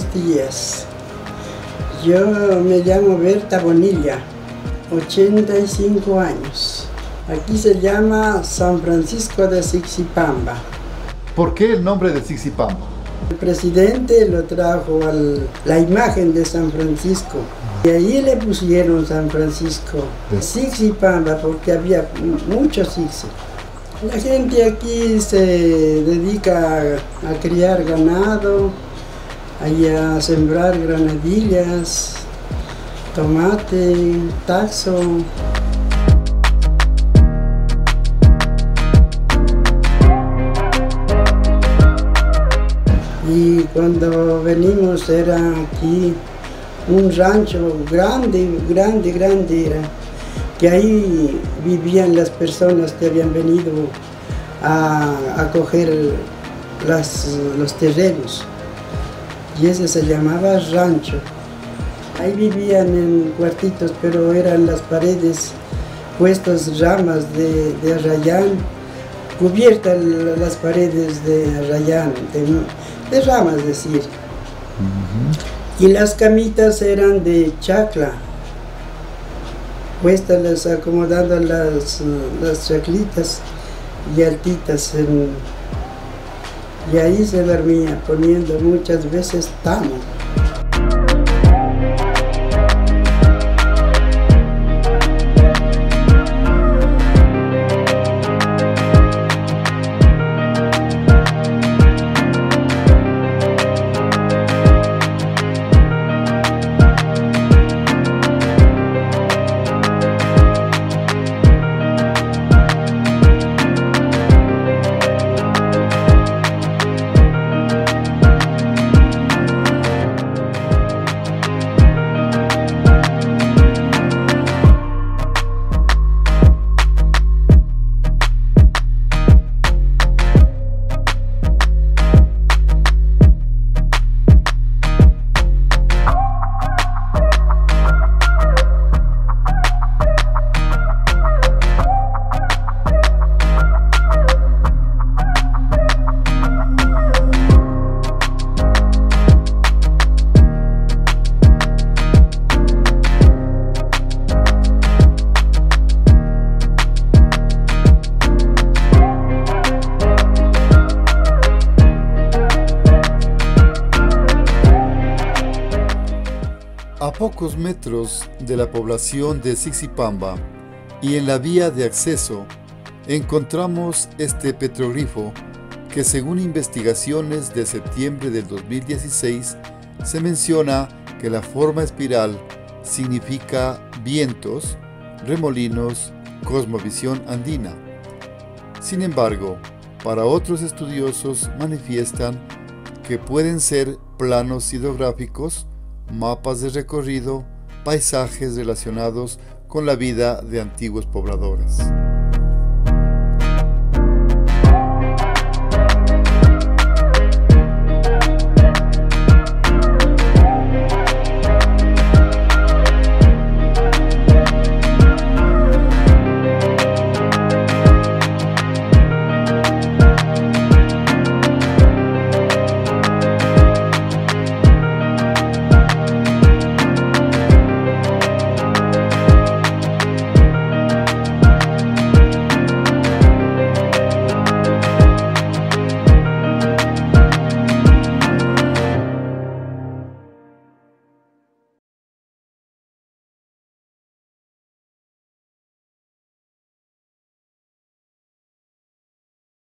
buenos días. Yo me llamo Berta Bonilla, 85 años. Aquí se llama San Francisco de Sicsipamba. ¿Por qué el nombre de Sicsipamba? El presidente lo trajo a la imagen de San Francisco y ahí le pusieron San Francisco. Sicsipamba porque había muchos Sicsi. La gente aquí se dedica a criar ganado, a sembrar granadillas, tomate, taxo. Y cuando venimos era aquí un rancho grande era, que ahí vivían las personas que habían venido a coger los terrenos. Y ese se llamaba rancho. Ahí vivían en cuartitos, pero eran las paredes puestas ramas de arrayán, cubiertas las paredes de arrayán, de ramas, es decir. Y las camitas eran de chacla, puestas acomodando las chaclitas y altitas. Y ahí se dormía, poniendo muchas veces tamo. A pocos metros de la población de Sicsipamba y en la vía de acceso encontramos este petroglifo que, según investigaciones de septiembre del 2016, se menciona que la forma espiral significa vientos, remolinos, cosmovisión andina. Sin embargo, para otros estudiosos manifiestan que pueden ser planos hidrográficos, mapas de recorrido, paisajes relacionados con la vida de antiguos pobladores.